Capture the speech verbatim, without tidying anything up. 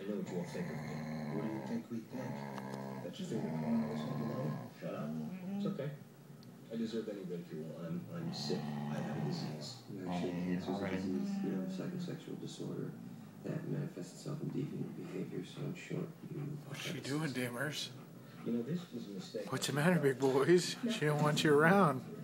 know what you all think of me. What do you think we think? That's your favorite car, isn't it? No? Shut up. It's okay. I deserve any ridicule. I'm, I'm sick. I have a disease. Actually, cancer is a disease, you know, psychosexual disorder that manifests itself in deviant behavior. So in short, you... What you doing, Dimmers? You know, this was a mistake. What's the matter, big boys? She don't want you around.